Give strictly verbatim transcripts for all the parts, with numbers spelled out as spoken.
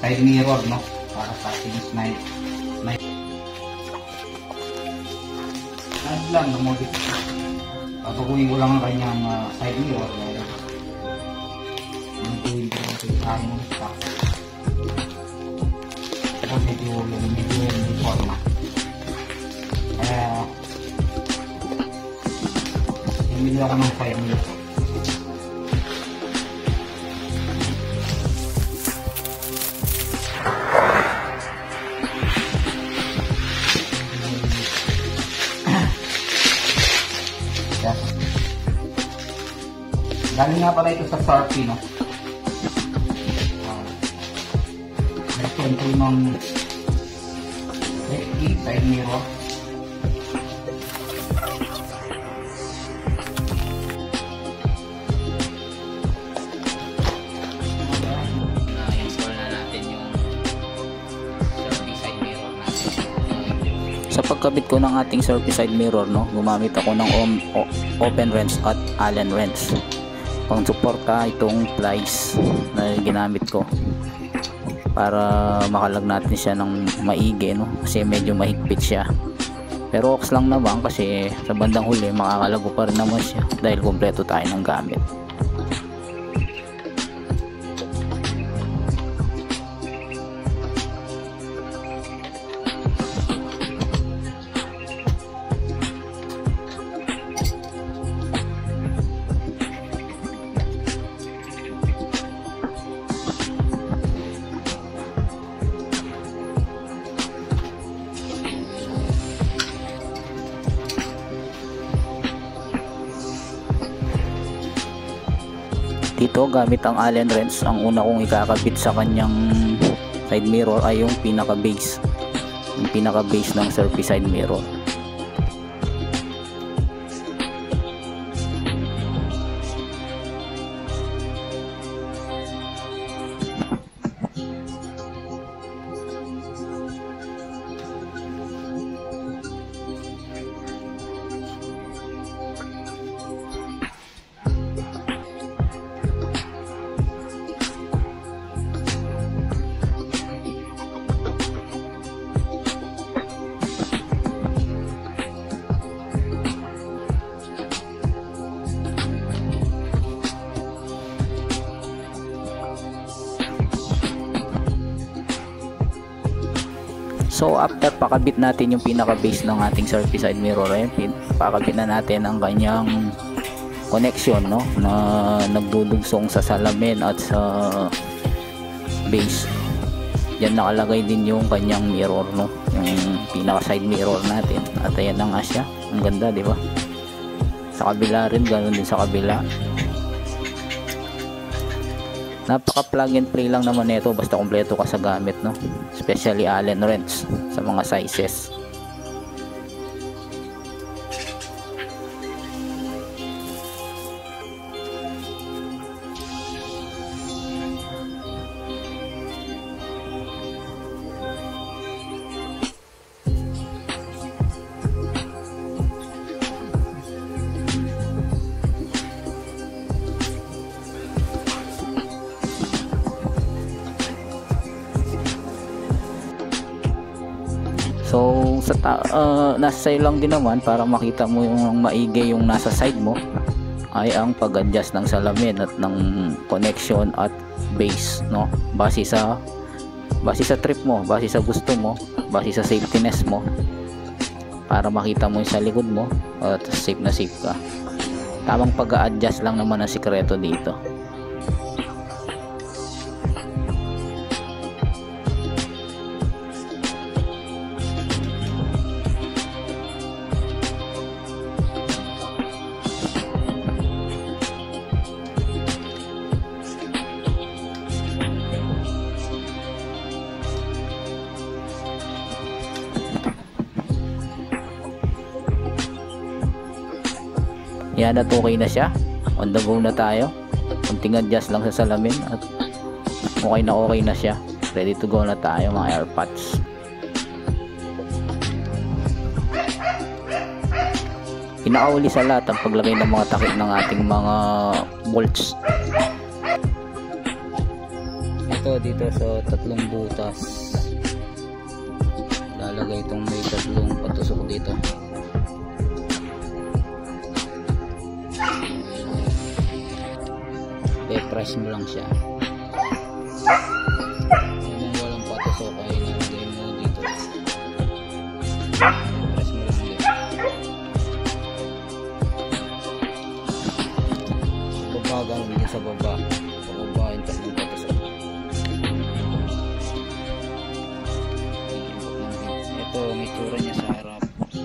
side mirror, no, para sa finish na na add lang na modify. Papaguhin ko lang ang kanyang uh, side mirror. Magawin ko lang sa among stock. Ito medyo medyo yung forma. Kaya hindi ako ng five minutes. Galing nga pala ito sa Sharpie, no? May kwento ng side mirror. Na-install na natin yung Sharpie side mirror natin. Sa pagkabit ko ng ating Sharpie side mirror, no, gumamit ako ng open wrench at Allen wrench pang suporta itong plies na ginamit ko para makalag natin siya ng maigi, no, kasi medyo mahigpit siya, pero oks lang naman kasi sa bandang huli makakalago pa rin naman siya dahil kompleto tayo ng gamit. Dito gamit ang Allen wrench, ang una kong ikakabit sa kanyang side mirror ay yung pinaka base yung pinaka base ng Sharpie side mirror. So after pakabit natin yung pinaka base ng ating Sharpie side mirror, eh, pakabit na natin ang kanyang connection, no, na nagdudugsong sa salamin at sa base. Diyan nakalagay din yung kanyang mirror, no, yung pinaka side mirror natin, at ayan na nga siya. Ang ganda, di ba? Sa kabila rin, ganoon din sa kabila. Napaka plug and play lang naman nito basta kompleto ka sa gamit, no, especially Allen wrench sa mga sizes. So sa ta uh, nasa sa'yo lang din naman para makita mo yung maigi yung nasa side mo ay ang pag-adjust ng salamin at ng connection at base, no, base sa base sa trip mo, base sa gusto mo, base sa safetyness mo, para makita mo yung sa likod mo at safe na safe ka. Tamang pag-a-adjust lang naman ang sikreto dito. Yan, at okay na siya. On the go na tayo. Kunting adjust lang sa salamin at okay na okay na siya. Ready to go na tayo mga AirPods. Pinakauli sa lahat ang paglagay ng mga takip ng ating mga bolts. Ito ito dito sa tatlong butas. Lalagay itong may tatlong patusok dito. I-press mo lang siya. Kung walang patusok ay nilagay mo dito. I-press mo lang dito. Sa baba, gano'n din sa baba. Sa baba yung tatlong patusok. Ito ang itsura niya sa harap.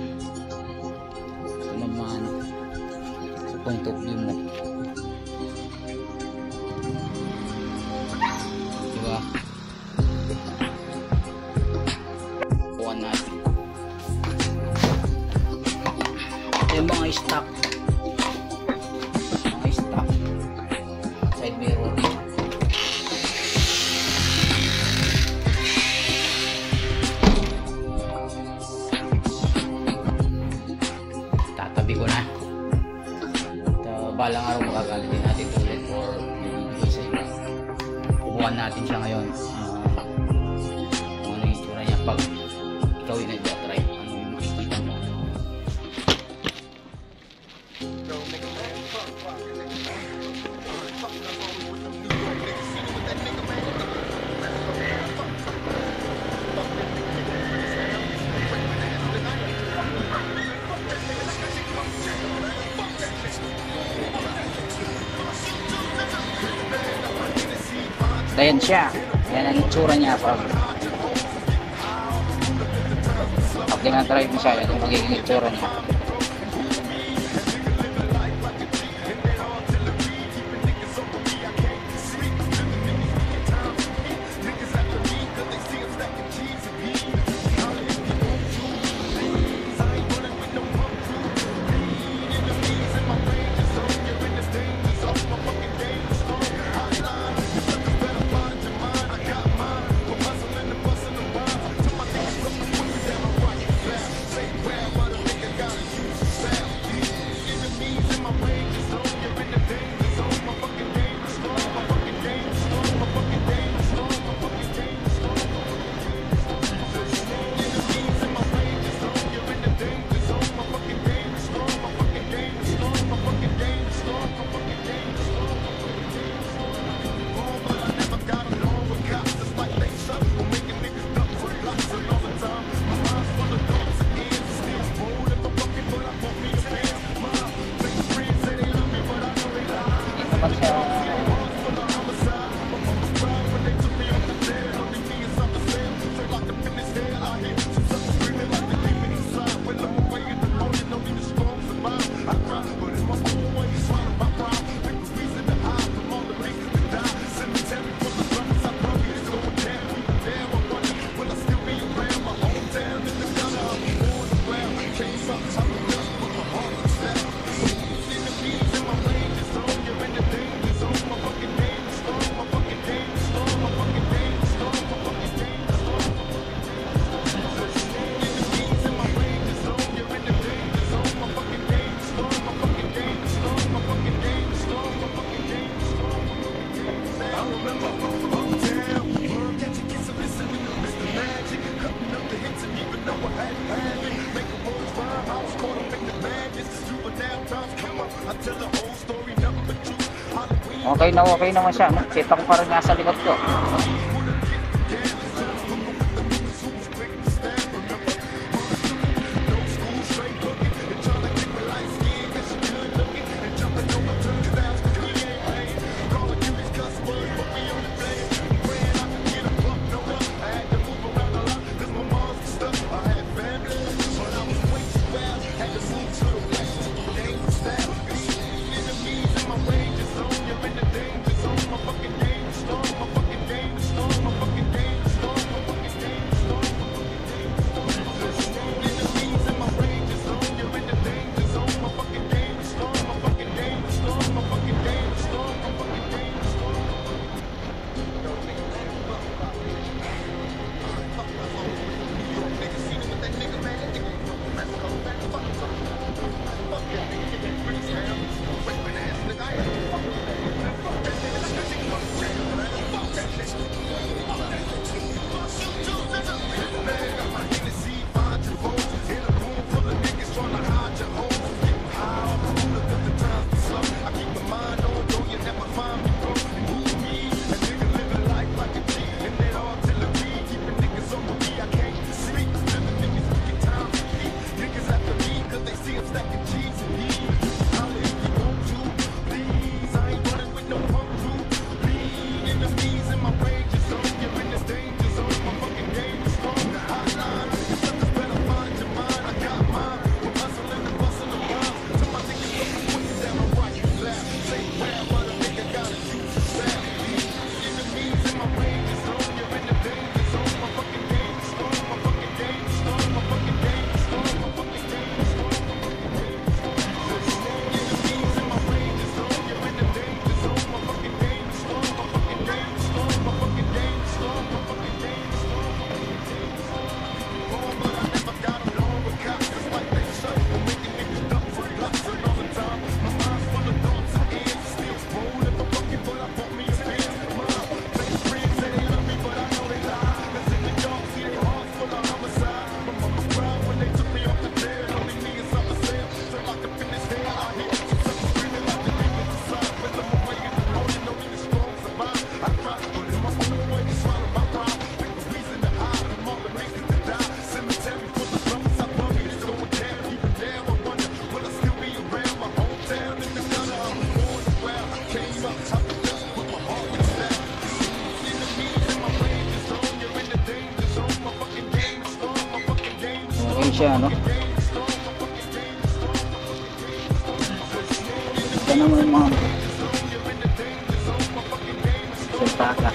Ito naman sa point of view mo. Diba? Buwan natin. Ito yung mga stock. Mga stock. Side mirror. Tatabi ko na. At uh, balang araw magagalitin natin ulit or ibigay sa iba. Kukuhan natin siya ngayon. Uh, kung ano yung itsura niya pag ikaw yung nag-try. Ano yung makikita mo. Ayan siya. Yan ang itsura niya pag pag dinadrive mo siya. Yan ang magiging itsura niya. Okay na okay naman siya. Kita ko parang nasa likod ko. siya, no? Ito naman mga sa takas.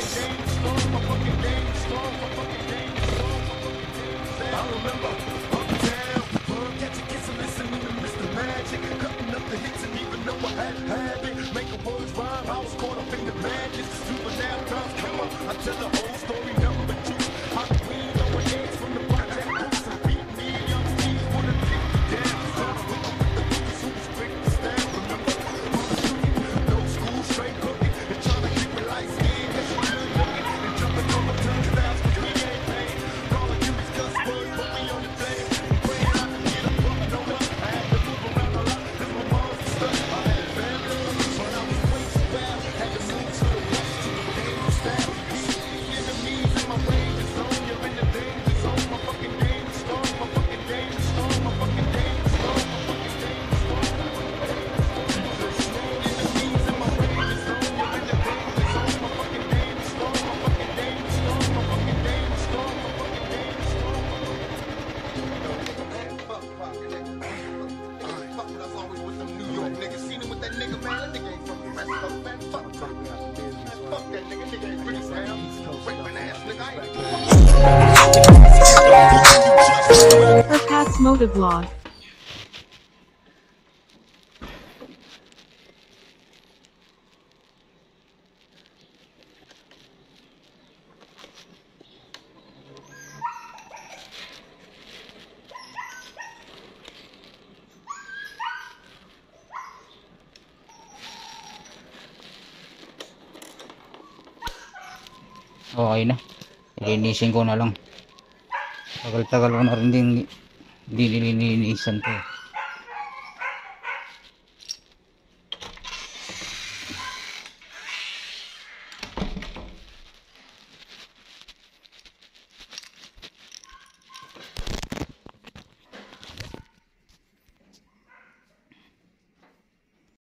Percats Motovlog. Okay na. Linisin ko na lang. Tagal-tagal ko na rin din hindi nilinisan to.